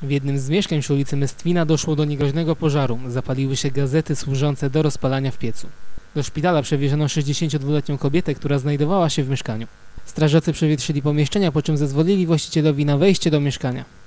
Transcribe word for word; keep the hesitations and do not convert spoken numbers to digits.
W jednym z mieszkań przy ulicy Mestwina doszło do niegroźnego pożaru. Zapaliły się gazety służące do rozpalania w piecu. Do szpitala przewieziono sześćdziesięciodwuletnią kobietę, która znajdowała się w mieszkaniu. Strażacy przewietrzyli pomieszczenia, po czym zezwolili właścicielowi na wejście do mieszkania.